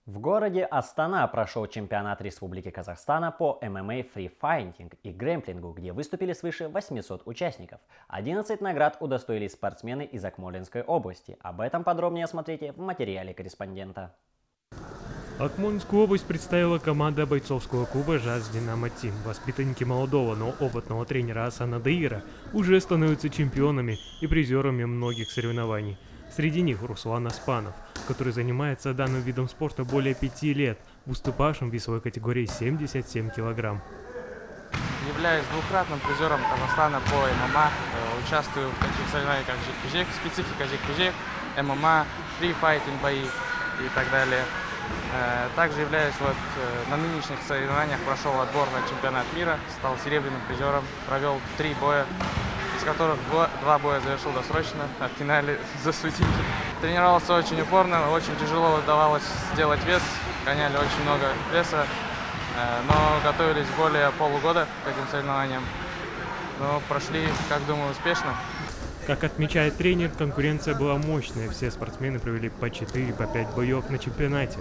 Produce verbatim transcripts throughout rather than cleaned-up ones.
В городе Астана прошел чемпионат Республики Казахстана по эм эм а, фрифайтинг и грэмплингу, где выступили свыше восьмисот участников. одиннадцать наград удостоились спортсмены из Акмолинской области. Об этом подробнее смотрите в материале корреспондента. Акмолинскую область представила команда бойцовского клуба «Жаз Динамо Тим». Воспитанники молодого, но опытного тренера Асана Даира уже становятся чемпионами и призерами многих соревнований. Среди них Руслан Аспанов, который занимается данным видом спорта более пяти лет, выступавшим в весовой категории семьдесят семь килограмм. Являюсь двукратным призером Казахстана по эм эм а. Участвую в таких соревнованиях, как жик-жик, специфика жик-жик, эм эм а, фрифайтинг бои и так далее. Также являюсь вот на нынешних соревнованиях, прошел отбор на чемпионат мира, стал серебряным призером, провел три боя, из которых два боя завершил досрочно, а в финале засудили. Тренировался очень упорно, очень тяжело удавалось сделать вес, гоняли очень много веса, но готовились более полугода к этим соревнованиям. Но прошли, как думаю, успешно. Как отмечает тренер, конкуренция была мощная. Все спортсмены провели по четыре-по пять боев на чемпионате.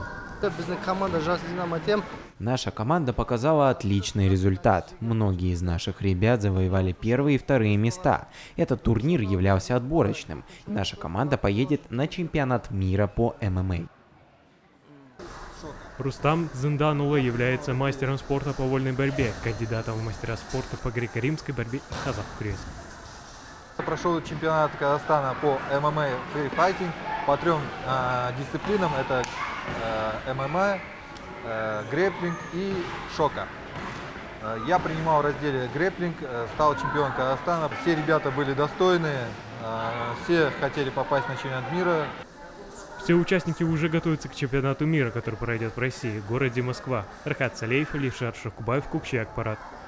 Наша команда показала отличный результат. Многие из наших ребят завоевали первые и вторые места. Этот турнир являлся отборочным. Наша команда поедет на чемпионат мира по эм эм а. Рустам Зынданула является мастером спорта по вольной борьбе, кандидатом в мастера спорта по греко-римской борьбе и казах-курес. Прошел чемпионат Казахстана по эм эм а фрифайтинг по трем э, дисциплинам. Это э, эм эм а, э, грэпплинг и шока. Э, я принимал в разделе грэпплинг, э, стал чемпионом Казахстана. Все ребята были достойные, э, все хотели попасть на чемпионат мира. Все участники уже готовятся к чемпионату мира, который пройдет в России, в городе Москва. Рахат Салеев, Ильшат Шокубаев, Кукчи Акпарат.